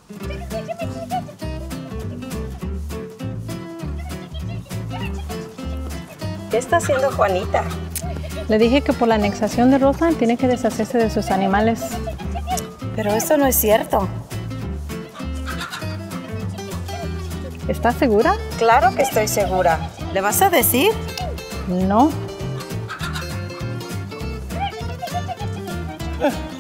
¿Qué está haciendo Juanita? Le dije que por la anexación de Rosa tiene que deshacerse de sus animales. Pero eso no es cierto. ¿Estás segura? Claro que estoy segura. ¿Le vas a decir? No.